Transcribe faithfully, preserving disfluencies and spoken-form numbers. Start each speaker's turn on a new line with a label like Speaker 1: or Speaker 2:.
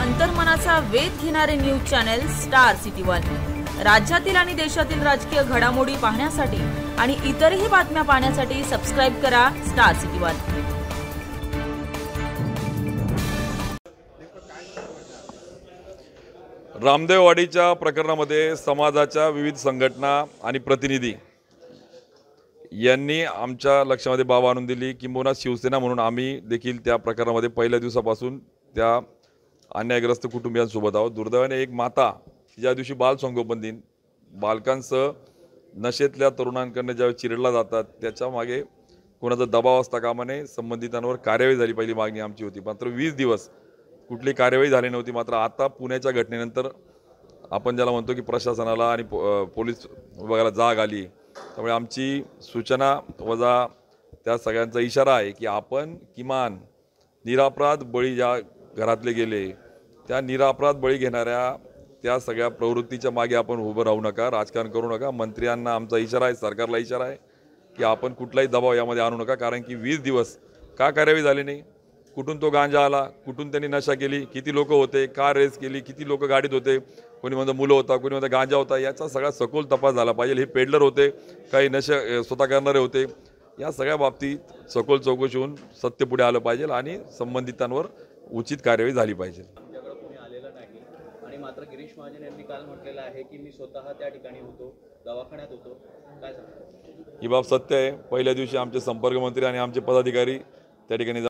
Speaker 1: अंतर्मनाचा वेध घेणारे news channel star city one. राज्यातील आणि देशातील राजकीय घडामोडी पाहण्यासाठी आणि इतरही बातम्या पाहण्यासाठी सबस्क्राइब करा स्टार सिटी वन।
Speaker 2: रामदेववाडीच्या प्रकरणामध्ये समाजाच्या विविध संघटना आणि प्रतिनिधी यांनी आमच्या लक्षामध्ये बाब आणून दिली। किंबहुना शिवसेना म्हणून आम्ही देखील त्या प्रकरणामध्ये पहिल्या दिवसापासून त्या अन्यायग्रस्त कुटुंबियांसोबत आहोत। दुर्दैवाने एक माता ज्या दिवशी बाल संगोपन दिन बालकांसह नशेतल्या तरुणांकडून ज्यावेळी चिरडला जातात त्याच्या मागे कोणाचा दबाव असता कामा नये, संबंधितांवर कार्यवाही झाली पहिली मागणी आमची होती। मात्र वीस दिवस कुठली कार्यवाही झाली नव्हती। मात्र आता पुण्याच्या घटनेनंतर आपण ज्याला म्हणतो की प्रशासनाला आणि पोलीस विभागाला जाग आली, त्यामुळे आमची सूचना वजा त्या सगळ्यांचा इशारा आहे की आपण किमान निरापराध बळी ज्या घरातले गेले त्या निरापराध बळी घेणाऱ्या त्या सगळ्या प्रवृत्तीच्या मागे आपण उभं राहू नका, राजकारण करू नका। मंत्र्यांना आमचा इशारा आहे, सरकारला इशारा आहे की आपण कुठलाही दबाव यामध्ये आणू नका। कारण की वीस दिवस का कार्यवाही झाली नाही, कुठून तो गांजा आला, कुठून त्यांनी नशा केली, किती लोक होते, का रेस केली, किती लोक गाडीत होते, कोणी म्हणतं मुलं होता, कोणी म्हणतं गांजा होता, याचा सगळा सखोल तपास झाला पाहिजे। हे पेडलर होते, काही नशा स्वतः करणारे होते, या सगळ्या बाबतीत सखोल चौकशी होऊन सत्य पुढे आलं पाहिजे आणि संबंधितांवर उचित कार्यवाही झाली पाहिजे।
Speaker 3: आणि मात्र गिरीश महाजन यांनी काल म्हटलेलं आहे की मी स्वतः त्या ठिकाणी होतो, दवाखान्यात होतो, काय सांगतो?
Speaker 2: ही बाब सत्य आहे। पहिल्या दिवशी आमचे संपर्क मंत्री आणि आमचे पदाधिकारी त्या ठिकाणी